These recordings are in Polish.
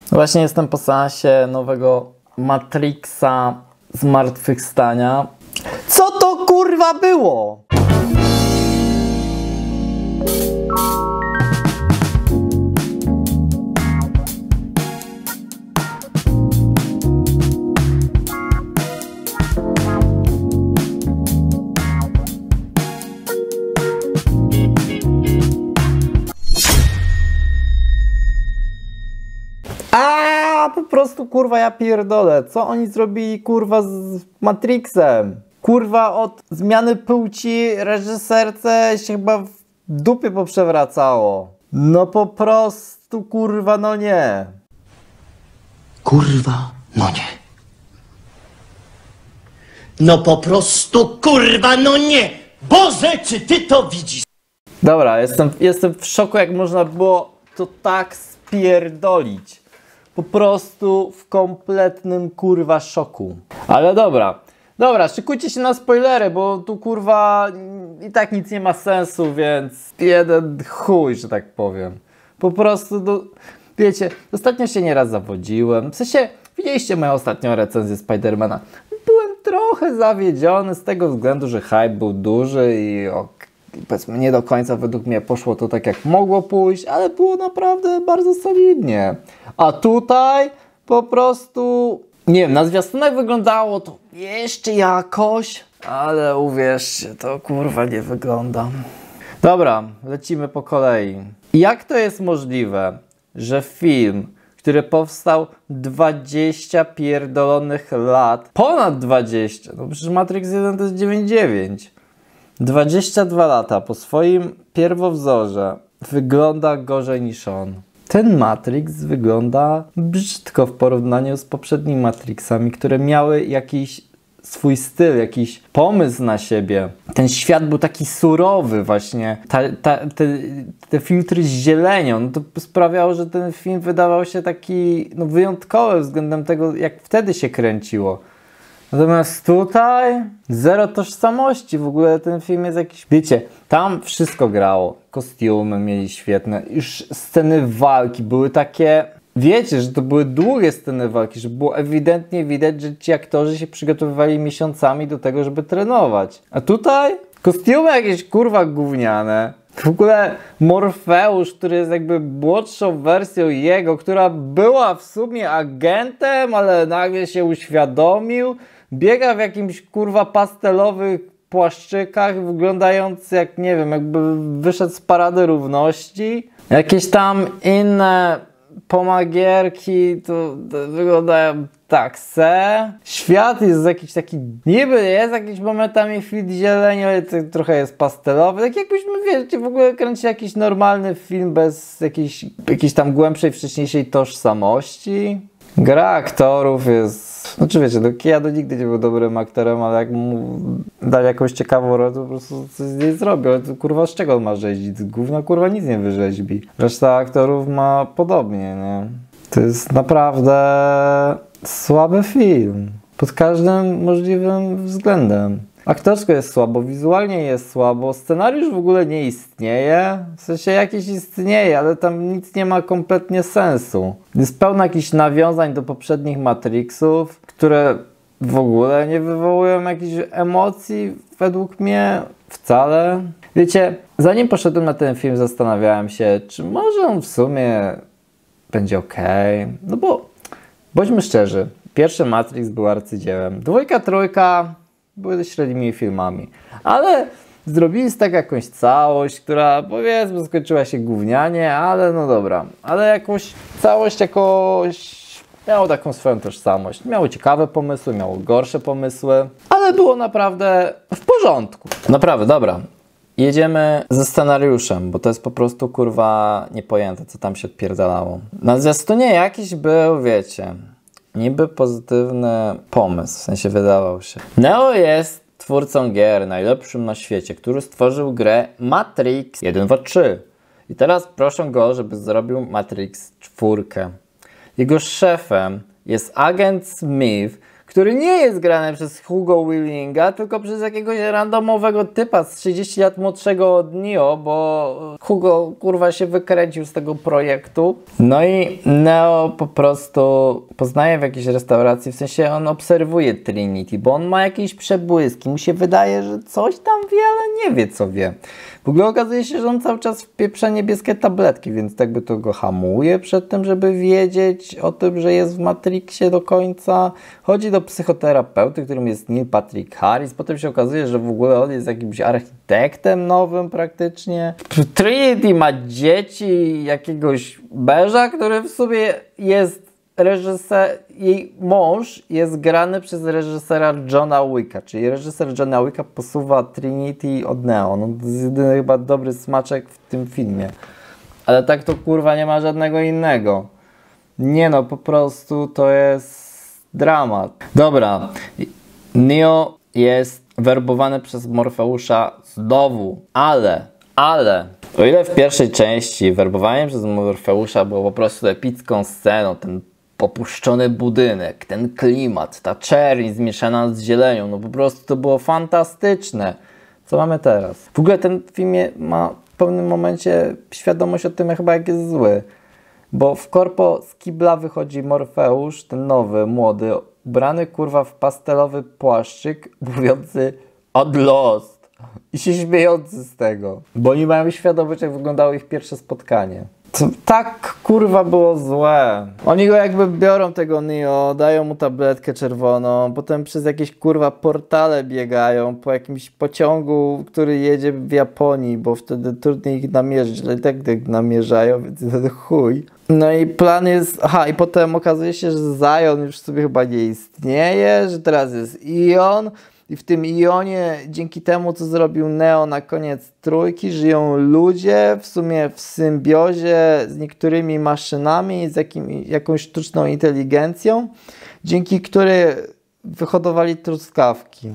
Właśnie jestem po seansie nowego Matrixa Zmartwychwstania. Co to kurwa było? Po prostu kurwa ja pierdolę, co oni zrobili kurwa z Matrixem? Kurwa od zmiany płci reżyserce się chyba w dupie poprzewracało. No po prostu kurwa no nie. Kurwa no nie. No po prostu kurwa no nie. Boże, czy ty to widzisz? Dobra, jestem w szoku, jak można było to tak spierdolić. Po prostu w kompletnym kurwa szoku. Ale dobra, szykujcie się na spoilery, bo tu kurwa i tak nic nie ma sensu, więc jeden chuj, że tak powiem. Po prostu, wiecie, ostatnio się nieraz zawodziłem. W sensie, widzieliście moją ostatnią recenzję Spidermana. Byłem trochę zawiedziony z tego względu, że hype był duży i powiedzmy nie do końca według mnie poszło to tak jak mogło pójść, ale było naprawdę bardzo solidnie. A tutaj po prostu, nie wiem, na zwiastunach wyglądało to jeszcze jakoś, ale uwierzcie, to kurwa nie wygląda. Dobra, lecimy po kolei. Jak to jest możliwe, że film, który powstał 20 pierdolonych lat, ponad 20, no przecież Matrix 1 to jest 9,9, 22 lata po swoim pierwowzorze wygląda gorzej niż on. Ten Matrix wygląda brzydko w porównaniu z poprzednimi Matrixami, które miały jakiś swój styl, jakiś pomysł na siebie. Ten świat był taki surowy właśnie. Te filtry z zielenią, no to sprawiało, że ten film wydawał się taki wyjątkowy względem tego, jak wtedy się kręciło. Natomiast tutaj zero tożsamości, w ogóle ten film jest jakiś, wiecie, tam wszystko grało, kostiumy mieli świetne, już sceny walki były takie, wiecie, że to były długie sceny walki, że było ewidentnie widać, że ci aktorzy się przygotowywali miesiącami do tego, żeby trenować. A tutaj kostiumy jakieś kurwa gówniane. W ogóle Morfeusz, który jest jakby młodszą wersją jego, która była w sumie agentem, ale nagle się uświadomił, biega w jakimś kurwa pastelowych płaszczykach, wyglądając jak, nie wiem, jakby wyszedł z Parady Równości. Jakieś tam inne pomagierki to wyglądają tak se. Świat jest jakiś taki, niby jest jakiś momentami fit zieleni, ale to trochę jest pastelowy. Tak jakbyśmy, wiecie, w ogóle kręcili jakiś normalny film bez jakiejś tam głębszej, wcześniejszej tożsamości. Gra aktorów jest... Znaczy wiecie, Keanu nigdy nie był dobrym aktorem, ale jak mu dali jakąś ciekawą rolę, to po prostu coś z niej zrobił. Ale to, kurwa, z czego on ma rzeźbić? Z gówna kurwa nic nie wyrzeźbi. Reszta aktorów ma podobnie, nie? To jest naprawdę słaby film. Pod każdym możliwym względem. Aktorsko jest słabo, wizualnie jest słabo, scenariusz w ogóle nie istnieje. W sensie jakiś istnieje, ale tam nic nie ma kompletnie sensu. Jest pełno jakichś nawiązań do poprzednich Matrixów, które w ogóle nie wywołują jakichś emocji według mnie wcale. Wiecie, zanim poszedłem na ten film, zastanawiałem się, czy może on w sumie będzie okej. No bo bądźmy szczerzy, pierwszy Matrix był arcydziełem. Dwójka, trójka były średnimi filmami, ale zrobili z tego jakąś całość, która powiedzmy skończyła się gównianie, ale no dobra, ale jakąś całość miało taką swoją tożsamość. Miało ciekawe pomysły, miało gorsze pomysły, ale było naprawdę w porządku. Naprawdę, dobra. Jedziemy ze scenariuszem, bo to jest po prostu kurwa niepojęte, co tam się odpierdalało. Na zwiastunie jakiś był, wiecie, niby pozytywny pomysł, w sensie wydawał się. Neo jest twórcą gier, najlepszym na świecie, który stworzył grę Matrix 1, 2, 3. I teraz proszę go, żeby zrobił Matrix 4. Jego szefem jest agent Smith, który nie jest grany przez Hugo Weavinga, tylko przez jakiegoś randomowego typa z 30 lat młodszego od Neo, bo Hugo kurwa się wykręcił z tego projektu. No i Neo po prostu poznaje w jakiejś restauracji, w sensie on obserwuje Trinity, bo on ma jakieś przebłyski, mu się wydaje, że coś tam wie, ale nie wie co wie. W ogóle okazuje się, że on cały czas wpieprza niebieskie tabletki, więc tak by to go hamuje przed tym, żeby wiedzieć o tym, że jest w Matrixie do końca. Chodzi do psychoterapeuty, którym jest Neil Patrick Harris. Potem się okazuje, że w ogóle on jest jakimś architektem nowym praktycznie. Trinity ma dzieci, jakiegoś męża, który w sobie jest jej mąż jest grany przez reżysera Johna Wicka, czyli reżyser Johna Wicka posuwa Trinity od Neo. No, to jest jedyny chyba dobry smaczek w tym filmie. Ale tak to kurwa nie ma żadnego innego. Nie no, po prostu to jest dramat. Dobra, Neo jest werbowany przez Morfeusza znowu, ale o ile w pierwszej części werbowanie przez Morfeusza było po prostu epicką sceną, ten opuszczony budynek, ten klimat, ta czerń zmieszana z zielenią, no po prostu to było fantastyczne. Co mamy teraz? W ogóle ten film ma w pewnym momencie świadomość o tym chyba jak jest zły, bo w korpo z kibla wychodzi Morfeusz, ten nowy, młody, ubrany kurwa w pastelowy płaszczyk, mówiący od Lost i się śmiejący z tego, bo oni mają świadomość jak wyglądało ich pierwsze spotkanie. To tak kurwa było złe. Oni go jakby biorą tego Neo, dają mu tabletkę czerwoną, potem przez jakieś kurwa portale biegają po jakimś pociągu, który jedzie w Japonii, bo wtedy trudniej ich namierzyć, ale tak namierzają, więc wtedy chuj. No i plan jest, i potem okazuje się, że Zion już sobie chyba nie istnieje, że teraz jest Ion. I w tym Ionie, dzięki temu, co zrobił Neo na koniec trójki, żyją ludzie w sumie w symbiozie z niektórymi maszynami, z jakąś sztuczną inteligencją, dzięki której wyhodowali truskawki.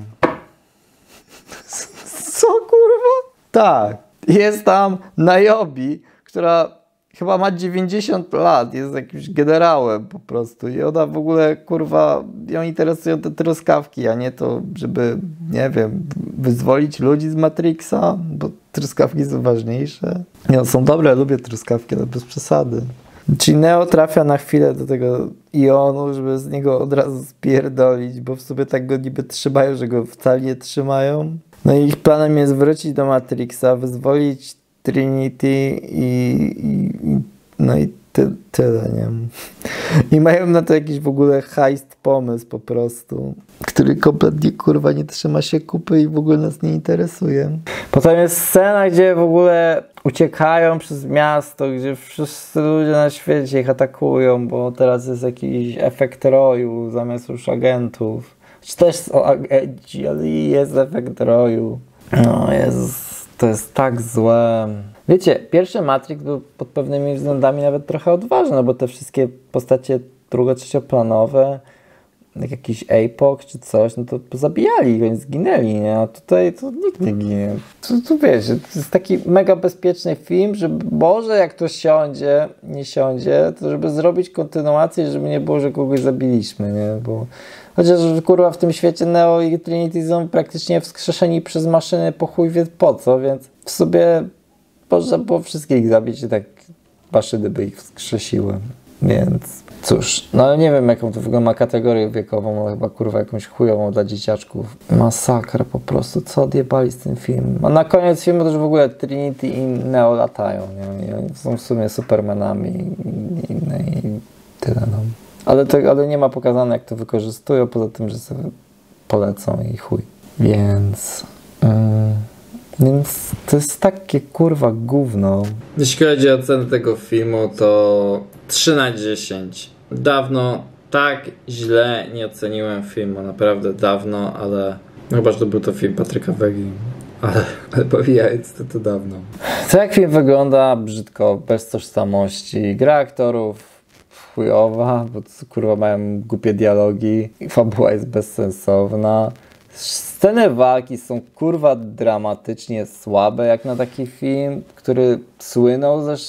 Co kurwa? Tak. Jest tam Niobe, która chyba ma 90 lat, jest jakimś generałem po prostu i ona w ogóle, kurwa, ją interesują te truskawki, a nie to, żeby, nie wiem, wyzwolić ludzi z Matrixa, bo truskawki są ważniejsze. Nie, no, są dobre, lubię truskawki, ale bez przesady. Czyli Neo trafia na chwilę do tego Ionu, żeby z niego od razu spierdolić, bo w sobie tak go niby trzymają, że go wcale nie trzymają. No i ich planem jest wrócić do Matrixa, wyzwolić Trinity no i tyle, nie? I mają na to jakiś w ogóle heist pomysł po prostu, który kompletnie kurwa nie trzyma się kupy i w ogóle nas nie interesuje. Potem jest scena, gdzie w ogóle uciekają przez miasto, gdzie wszyscy ludzie na świecie ich atakują, bo teraz jest jakiś efekt roju zamiast już agentów. Czy też są agenci, ale jest efekt roju. No Jezus. To jest tak złe. Wiecie, pierwszy Matrix był pod pewnymi względami nawet trochę odważny, bo te wszystkie postacie trzecioplanowe, jak jakiś Apoc czy coś, no to zabijali go, oni zginęli, nie? A tutaj to nikt nie ginie. Tu wiecie, to jest taki mega bezpieczny film, że Boże, jak to nie siądzie, to żeby zrobić kontynuację, żeby nie było, że kogoś zabiliśmy, nie? Bo chociaż kurwa w tym świecie Neo i Trinity są praktycznie wskrzeszeni przez maszyny po chuj wie po co, więc w sobie można było wszystkich zabić i tak maszyny by ich wskrzesiły. Więc cóż, no ale nie wiem jaką to w ogóle ma kategorię wiekową, chyba kurwa jakąś chujową dla dzieciaczków. Masakra po prostu, co odjebali z tym filmem. A na koniec filmu też w ogóle Trinity i Neo latają, nie? I oni są w sumie Supermanami i tyle no. Ale nie ma pokazane jak to wykorzystują, poza tym, że sobie polecą i chuj. Więc to jest takie kurwa gówno. Jeśli chodzi o ocenę tego filmu, to 3 na 10. Dawno tak źle nie oceniłem filmu, naprawdę dawno, ale no chyba, że to był to film Patryka Wegi. Ale pomijając to dawno. Co jak film wygląda? Brzydko, bez tożsamości. Gra aktorów chujowa, bo to, kurwa mają głupie dialogi i fabuła jest bezsensowna. Sceny walki są kurwa dramatycznie słabe jak na taki film, który słynął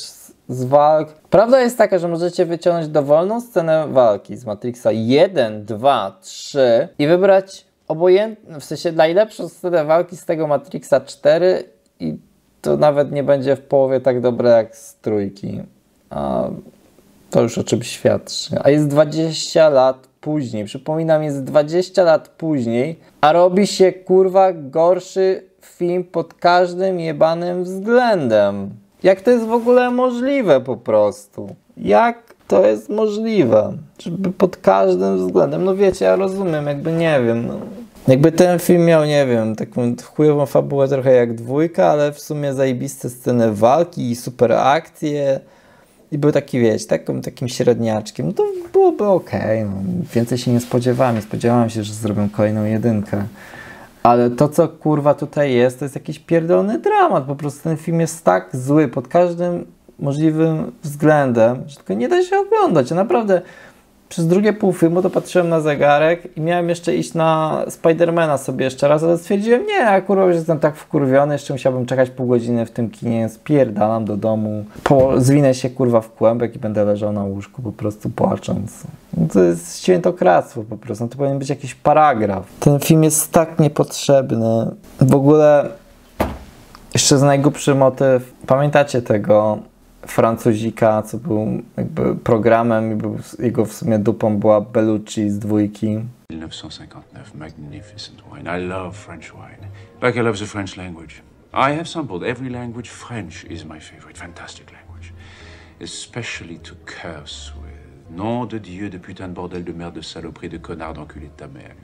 z walk. Prawda jest taka, że możecie wyciągnąć dowolną scenę walki z Matrixa 1, 2, 3 i wybrać obojętną, w sensie najlepszą scenę walki z tego Matrixa 4 i to nawet nie będzie w połowie tak dobre jak z trójki. A to już o czymś świadczy. A jest 20 lat później. Przypominam, jest 20 lat później, a robi się kurwa gorszy film pod każdym jebanym względem. Jak to jest w ogóle możliwe po prostu? Jak to jest możliwe? Żeby pod każdym względem. No wiecie, ja rozumiem, jakby nie wiem. No. Jakby ten film miał, nie wiem, taką chujową fabułę trochę jak dwójka, ale w sumie zajebiste sceny walki i super akcje. I był taki, wiecie, takim średniaczkiem. No to byłoby okej. No. Więcej się nie spodziewałem. Nie spodziewałem się, że zrobią kolejną jedynkę. Ale to, co kurwa tutaj jest, to jest jakiś pierdolony dramat. Po prostu ten film jest tak zły pod każdym możliwym względem, że tylko nie da się oglądać. Ja naprawdę przez drugie pół filmu to patrzyłem na zegarek i miałem jeszcze iść na Spidermana sobie jeszcze raz, ale stwierdziłem, nie, ja kurwa już jestem tak wkurwiony, jeszcze musiałbym czekać pół godziny w tym kinie, spierdalam do domu, zwinę się kurwa w kłębek i będę leżał na łóżku po prostu płacząc. No to jest świętokradztwo po prostu, no to powinien być jakiś paragraf. Ten film jest tak niepotrzebny. W ogóle jeszcze z najgłupszy motyw, pamiętacie tego Francuzika, co był jakby programem i jego w sumie dupą była Bellucci z dwójki. 1959, magnificent wine. I love French wine. Like I love the French language. I have sampled every language. French is my favorite. Fantastic language. Especially to curse with. Nom de Dieu, de putain de bordel, de merde, de saloperie, de connard, d'enculé de ta mère.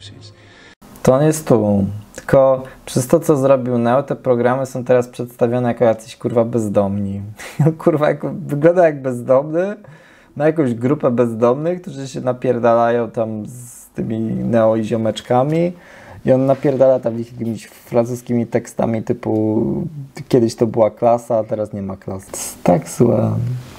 To on jest tu. Tylko przez to, co zrobił Neo, te programy są teraz przedstawione jako jacyś kurwa bezdomni. Kurwa, wygląda jak bezdomny, na jakąś grupę bezdomnych, którzy się napierdalają tam z tymi Neo i ziomeczkami i on napierdala tam jakimiś francuskimi tekstami typu kiedyś to była klasa, a teraz nie ma klasy. To jest tak złe.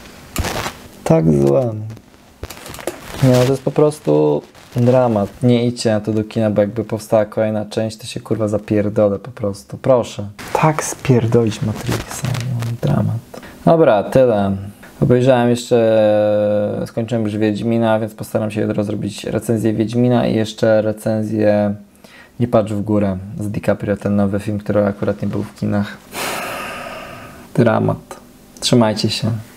Tak złe. Nie, no to jest po prostu dramat. Nie idźcie na to do kina, bo jakby powstała kolejna część, to się kurwa zapierdolę po prostu. Proszę. Tak spierdolić Matrixa. No, dramat. Dobra, tyle. Obejrzałem jeszcze, skończyłem już Wiedźmina, więc postaram się jutro zrobić recenzję Wiedźmina i jeszcze recenzję Nie patrz w górę z DiCaprio, ten nowy film, który akurat nie był w kinach. Dramat. Trzymajcie się.